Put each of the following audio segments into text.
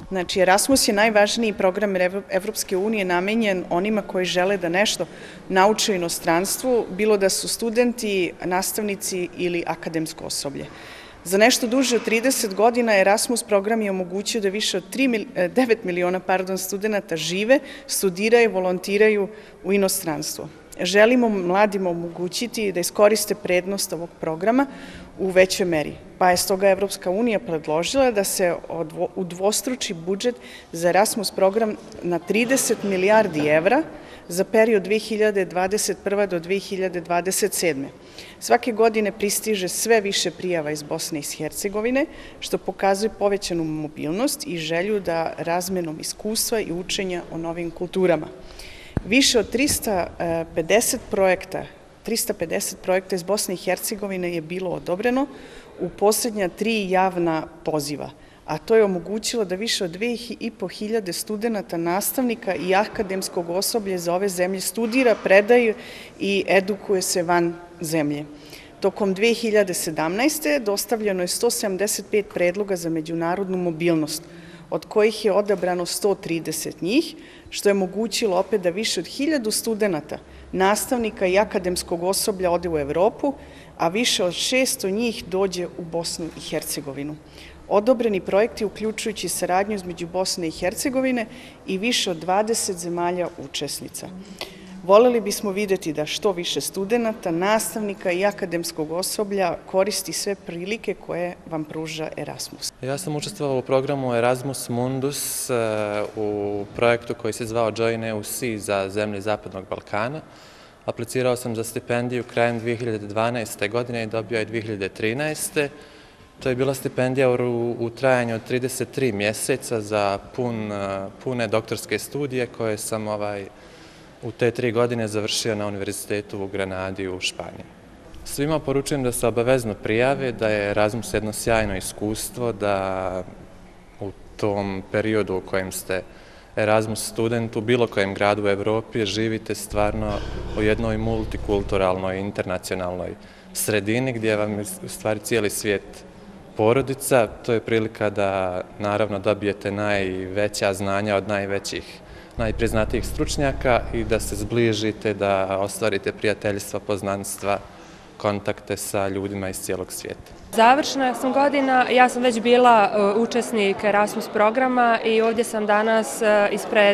Znači, Erasmus je najvažniji program Evropske unije namenjen onima koji žele da nešto nauče u inostranstvu, bilo da su studenti, nastavnici ili akademsko osoblje. Za nešto duže od 30 godina Erasmus program je omogućio da više od 9 miliona studenta žive, studiraju, volontiraju u inostranstvu. Želimo mladima omogućiti da iskoriste prednost ovog programa u većoj meri, pa je stoga Evropska unija predložila da se udvostruči budžet za Erasmus program na 30 milijardi evra za period 2021. do 2027. Svake godine pristiže sve više prijava iz Bosne i Hercegovine, što pokazuje povećanu mobilnost i želju da razmenom iskustva i učenja o novim kulturama. Više od 350 projekta iz Bosne i Hercegovine je bilo odobreno u posljednja 3 javna poziva, a to je omogućilo da više od 2500 studenta, nastavnika i akademskog osoblja za ove zemlje studira, predaje i edukuje se van zemlje. Tokom 2017. dostavljeno je 175 predloga za međunarodnu mobilnost, od kojih je odabrano 130 njih, što je omogućilo opet da više od 1000 studenta, nastavnika i akademskog osoblja ode u Evropu, a više od 600 njih dođe u Bosnu i Hercegovinu. Odobreni projekti uključujući saradnju između Bosne i Hercegovine i više od 20 zemalja učesnica. Voleli bismo videti da što više studenta, nastavnika i akademskog osoblja koristi sve prilike koje vam pruža Erasmus. Ja sam učestvovao u programu Erasmus Mundus u projektu koji se zvao Join EUC za zemlje Zapadnog Balkana. Aplicirao sam za stipendiju krajem 2012. godine i dobio je 2013. To je bila stipendija u trajanju od 33 mjeseca za pune doktorske studije koje sam u te 3 godine završio na Univerzitetu u Granadi u Španiji. Svima poručujem da se obavezno prijave, da je Erasmus jedno sjajno iskustvo, da u tom periodu u kojem ste Erasmus student u bilo kojem gradu u Evropi živite stvarno u jednoj multikulturalnoj, internacionalnoj sredini gdje vam je u stvari cijeli svijet porodica. To je prilika da naravno dobijete najveća znanja od najpriznatijih stručnjaka i da se zbližite, da ostvarite prijateljstva, poznanstva, kontakte sa ljudima iz cijelog svijeta. Završna sam godina, ja sam već bila učesnik Erasmus programa i ovdje sam danas ispred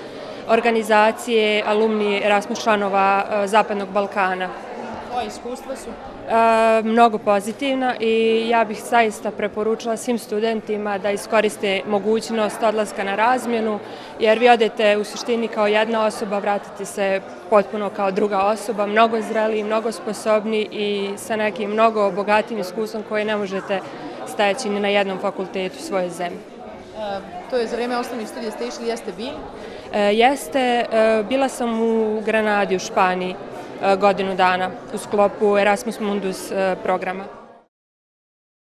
organizacije alumni Erasmus članova Zapadnog Balkana. Tvoje iskustva su? Mnogo pozitivna i ja bih zaista preporučila svim studentima da iskoriste mogućnost odlaska na razmjenu, jer vi odete u suštini kao jedna osoba, vratite se potpuno kao druga osoba, mnogo zreliji, mnogo sposobni i sa nekim mnogo bogatijim iskustvom koje ne možete steći ni na jednom fakultetu svoje zemlje. To je za vrijeme osnovnih studija ste išli, jeste bili? Jeste, bila sam u Granadi u Španiji godinu dana u sklopu Erasmus Mundus programa.